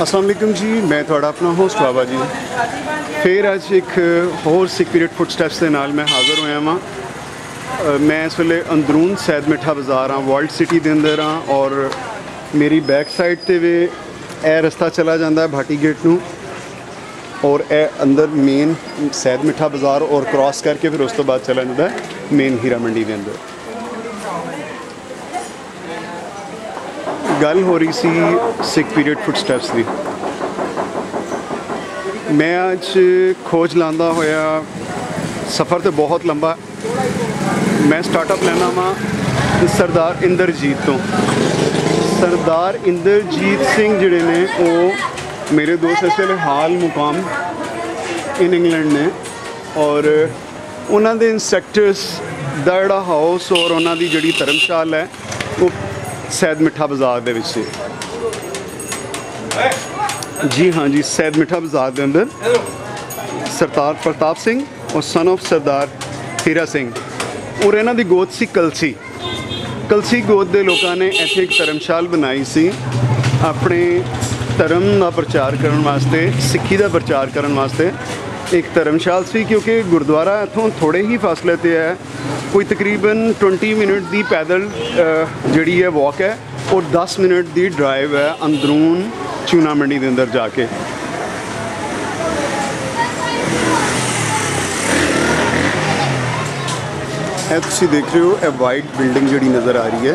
अस्सलाम वालेकुम जी, मैं थोड़ा अपना होस्ट बाबा जी फिर अज एक होर सिख पीरियड फुटस्टैप्स के नाल मैं हाज़र होया वां। मैं इस वेले अंदरून सैद मिठा बाज़ार हाँ, वर्ल्ड सिटी के अंदर हाँ और मेरी बैक साइड ते वे ए रस्ता चला जाता है भाटी गेट नूं और ए अंदर मेन सैद मिठा बाज़ार और क्रॉस करके फिर उस तो बाद चला जाता है मेन हीरा मंडी के अंदर। गल हो रही सी सिख पीरियड फुटस्टैप्स की। मैं अज खोज लांदा होया सफ़र तो बहुत लंबा। मैं स्टार्टअप लेना वा सरदार इंद्रजीत तो। सरदार इंद्रजीत सिंह जिहड़े ने वो मेरे दोस्त इस वेले हाल मुकाम इन इंग्लैंड ने और उन्हां दे इंस्ट्रक्टर्स दा जिहड़ा हाउस और उन्हां दी जिहड़ी धर्मशाला है वो सैद मिठा बाज़ार दे विच जी हाँ जी, सैद मिठा बाज़ार के अंदर सरदार प्रताप सिंह और सन ऑफ सरदार हीरा सिंह और इन्हां दी गोद सी कलसी गोद के लोगों ने इत्थे एक धर्मशाल बनाई सी अपने धर्म का प्रचार करने वास्ते, सिक्खी का प्रचार करने वास्ते एक धर्मशाल सी। क्योंकि गुरुद्वारा इत्थों थोड़े ही फासले ते है, कोई तकरीबन 20 मिनट की पैदल जिहड़ी है वॉक है और 10 मिनट की ड्राइव है अंदरून चूना मंडी के अंदर जाके। ये तुसीं देख रहे हो ये वाइट बिल्डिंग जिहड़ी नज़र आ रही है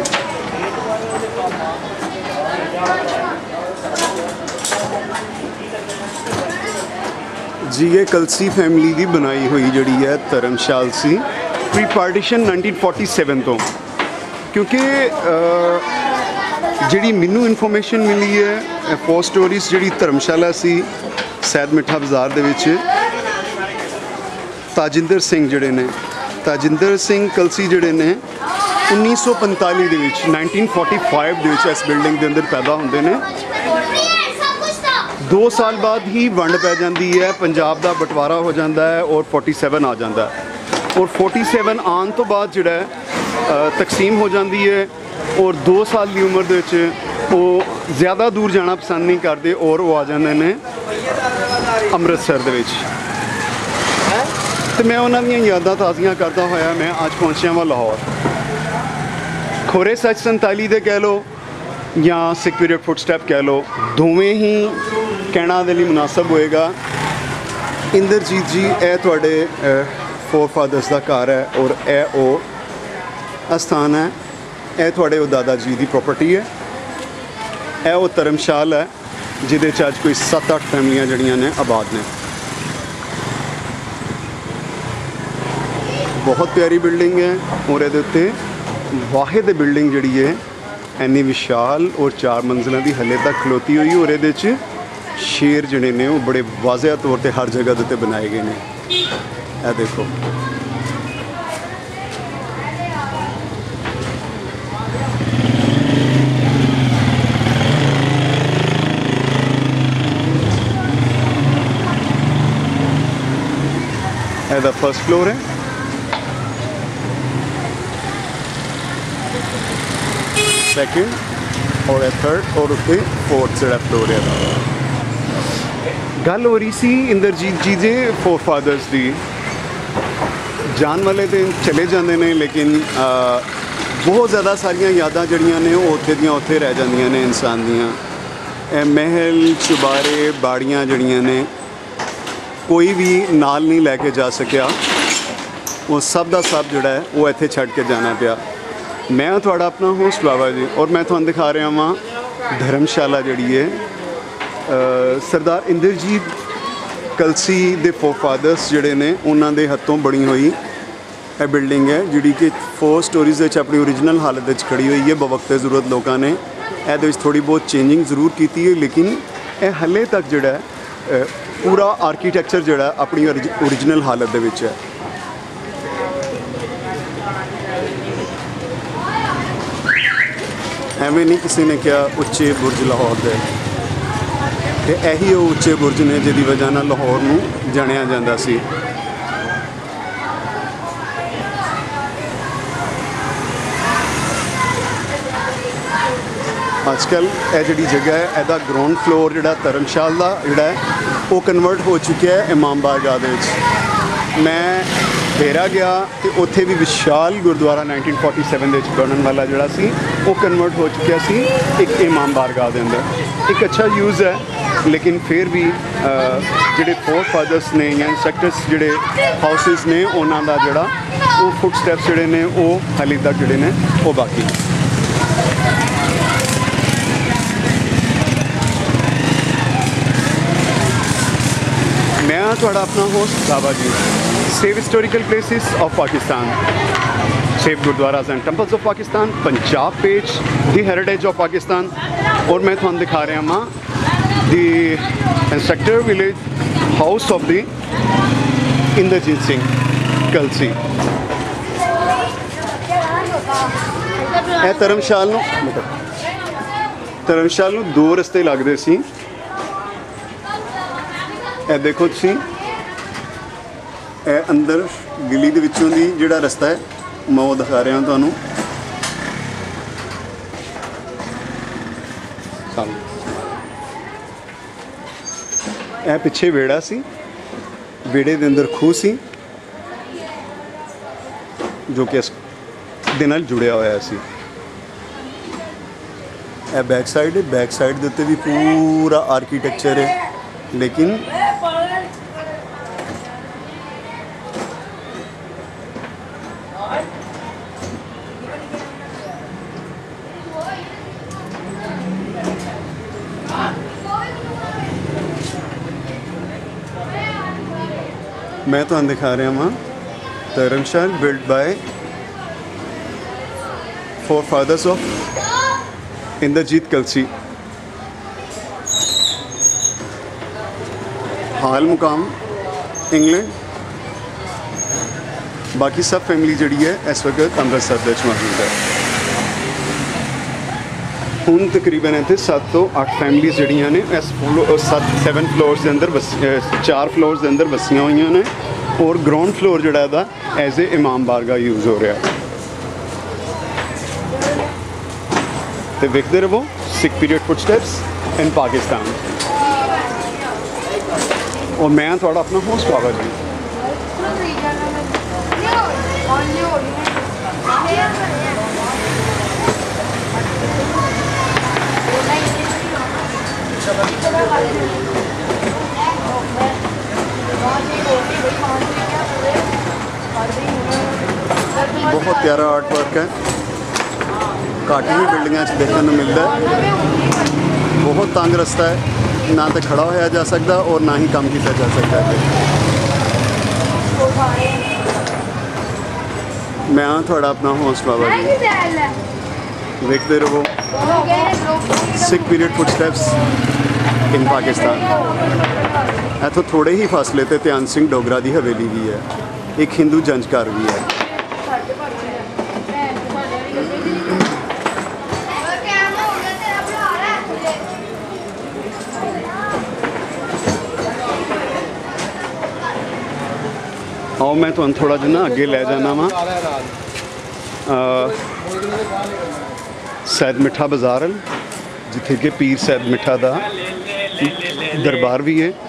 जी, ये कलसी फैमिली की बनाई हुई जिहड़ी है धर्मशाल सी प्री पार्टीशन 1947 तो। क्योंकि जिहड़ी मैनू इन्फॉर्मेशन मिली है फोर स्टोरीज जिहड़ी धर्मशाला सी सैद मिठा बाज़ार दे विच ताजिंदर सिंह जिहड़े ने ताजिंदर सिंह कलसी जिहड़े ने 1945 दे विच 1945 दे विच इस बिल्डिंग के अंदर पैदा होंदे ने। 2 साल बाद ही वंड पै जाती है, पंजाब का बंटवारा हो जाता है और 47 आ जाता है और 47 आने तो बाद जिहड़ा तकसीम हो जाती है और 2 साल की उम्र दे वो ज़्यादा दूर जाना पसंद नहीं करते और वो आ जाते हैं अमृतसर दे विच। तो मैं उन्होंने यादां ताज़ियां करता होया मैं अज पहुँचा वा लाहौर। खोरे सच 47 दे कह लो या सिख पीरियड फुटस्टैप कह लो, दोवें ही कहना दे लिए मुनासब होएगा। इंद्रजीत जी ए तुहाडे फोर फादर्स का घर है और ए ओ स्थान है, ए तुहाडे दादा जी की प्रॉपर्टी है, ए वो धर्मशाल है जिहदे च अज कोई 7-8 फैमिलियां जड़ियां ने आबाद ने। बहुत प्यारी बिल्डिंग है और ये उत्ते वाहिद बिल्डिंग जिहड़ी है इन्नी विशाल और 4 मंजिलों की हले तक खलोती हुई और ये शेर जिहड़े ने वो बड़े वाज़ह तौर पर हर जगह उत्ते बनाए गए हैं। यह देखो यह फर्स्ट फ्लोर है, सैकेंड और थर्ड और उत्ते फोर्थ जो फ्लोर है। गल हो रही सी इंद्रजीत जी के फोर फादर्स की। जान वाले तो चले जाते हैं लेकिन बहुत ज़्यादा सारिया यादां जड़ियां ने वो उत्थे दियां उत्थे रह जांदियां ने इंसान दियां। महल चुबारे बाड़ियां जड़ियां ने कोई भी नाल नहीं लैके जा सकिया, वो सब का सब जोड़ा है वो इत्थे छड्ड के जाना पिया। मैं थोड़ा अपना होस्ट बाबा जी और मैं तुहानूं दिखा रहा वहाँ धर्मशाला जिहड़ी है सरदार इंद्रजीत कलसी दे फोर फादर्स जिहड़े ने उन्हां दे हत्थों बनी हुई यह बिल्डिंग है जिहड़ी कि 4 स्टोरीज़ अपनी ओरिजिनल हालत खड़ी हुई है। बवक्ते ज़रूरत लोगों ने ये थोड़ी बहुत चेंजिंग जरूर की है लेकिन यह हले तक जोड़ा पूरा आर्कीटैक्चर जोड़ा अपनी ओरिजिनल हालत दे विच है। एवें नहीं किसी ने क्या उच्चे बुरज लाहौर दे, यही वो उच्चे बुरज ने जिहदी वजह नाल लाहौर नूं जाणिया जांदा सी। आजकल यह जी जगह है ਇਹਦਾ ग्राउंड फ्लोर जोड़ा धर्मशाल का जोड़ा है वो कन्वर्ट हो चुका है इमाम बारगाह दे विच। मैं डेरा गया तो उत्थे भी विशाल गुरुद्वारा 1947 ਦੇ बनने वाला जोड़ा सी वो कन्वर्ट हो चुका सी एक इमाम बारगाह के अंदर। एक अच्छा यूज़ है लेकिन फिर भी जोड़े फोर फादर्स ने या इंस्ट्रक्टर्स जोड़े हाउसिस ने उन्होंने जोड़ा वो फुट स्टैप्स जोड़े ने वो हाले तक जोड़े ने वो बाकी। मैं थोड़ा अपना host Baba ji. Save historical places of Pakistan, save gurdwaras and temples of Pakistan, Punjab page the heritage of Pakistan. और मैं थोड़ा दिखा रहा मां दी instructor village house of the Inderjit Singh Kalsi. धर्मशाल नूं दो रस्ते लगते सी। ए देखो तुसी ए अंदर गली दे विचों दी जिहड़ा रस्ता है मैं वो दिखा रहा तुहानूं। ए पिछे वेड़ा सी, वेड़े दे अंदर खूह सी जो कि इस दे नाल जुड़िया होया सी। ए बैक साइड है, बैक साइड दे उत्ते भी पूरा आर्कीटैक्चर है लेकिन मैं तो दिखा रहा वहाँ धर्मशाल build by forefathers of Inderjit Kalsi. हाल मुकाम इंग्लैंड, बाकी सब फैमिली जी है इस वक्त अमृतसर मौजूद है। हूँ तकरीबन इतने 7 तो 8 फैमिलीज जड़ियाँ ने इस 7 फ्लोर्स के अंदर बस 4 फ्लोर्स के अंदर बसियाँ हुई ने और ग्राउंड फ्लोर जोड़ा एज ए इमाम बारगाह यूज़ हो रहा है। तो देखते रहो Sikh period footsteps in Pakistan. और मैं थोड़ा अपना होस्ट बाबा जी। बहुत प्यारा आर्ट वर्क है, घट ही बिल्डिंग देखने को मिलता है। बहुत तंग रास्ता है, ना तो खड़ा होया जा सकता और ना ही काम किया जा सकता है। मैं हाँ थोड़ा अपना होस्ट बाबा जी। देखते रहो Sikh period footsteps in Pakistan. इतों थोड़े ही फासले ते ध्यान सिंह डोगरा की हवेली भी है, एक हिंदू जंज घर भी है। आओ मैं तो थोड़ा जो ना अगे ले जाना वा सैयद मिठा बाजार जिथे कि पीर सैयद मिठा दा दरबार भी है।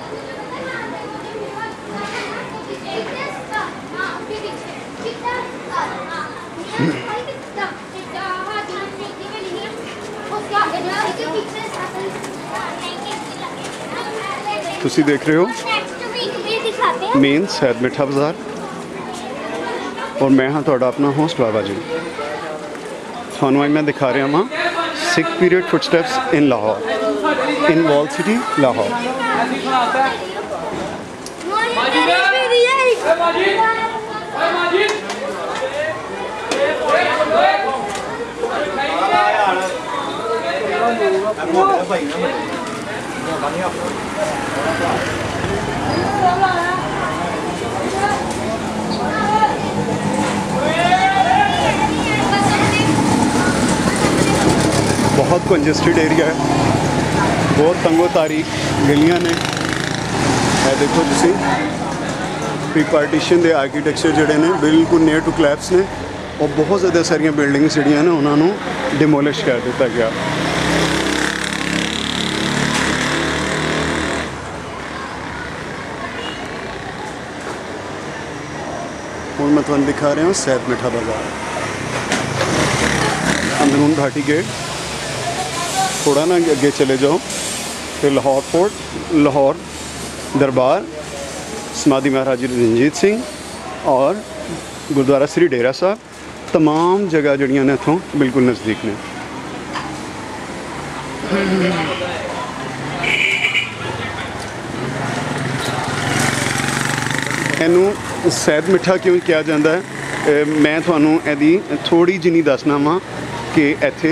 तुसी देख रहे हो मेन सैयद मिठा बाजार और मैं हाँ थोड़ा अपना होस्ट बाबा जी। थानू मैं दिखा रहा वहाँ Sikh period footsteps in Lahore, in wall city Lahore. बहुत कंजस्टेड एरिया है, बहुत तंगो तारीख गलियां ने। देखो तुसी प्री पार्टीशन के आर्कीटैक्चर जोड़े ने बिल्कुल नियर टू क्लैप्स ने और बहुत ज़्यादा सारिया बिल्डिंग्स जड़ियाँ ने उन्होंने डिमोलिश कर दिता गया। तुहानूं दिखा रहा हूँ सैयद मिठा बाज़ार। अंदरून घाटी गेट, थोड़ा ना अगे चले जाओ तो लाहौर फोर्ट, लाहौर दरबार, समाधि महाराजा रणजीत सिंह और गुरुद्वारा श्री डेरा साहब, तमाम जगह जड़ियाँ ने इत्थों बिल्कुल नज़दीक ने। इनू सैयद मिठा क्यों कहा जाता है, मैं थानू यदी थोड़ी जिनी दसना वा कि इत्थे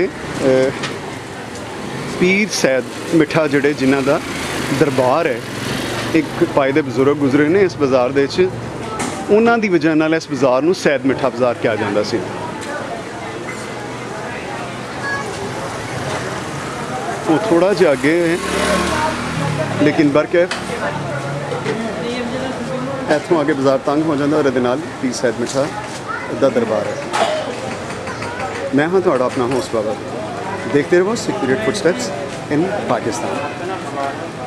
पीर सैयद मिठा जड़े जिन्हां दा दरबार है, एक पाए दे बजुर्ग गुजरे ने इस बाज़ार दे विच, उन्हां दी वजह नाल इस बाज़ार नू सैयद मिठा बाज़ार कहा जाता सी। वो थोड़ा जिहा अगे है लेकिन बरकैफ इत्थों आगे बाज़ार तंग हो जाता और नाल पीर सैयद मिठा दा दरबार है। मैं हाँ तुहाड़ा अपना होस्ट बाबा, देखते रहो सीक्रेट फुटस्टेप्स इन पाकिस्तान।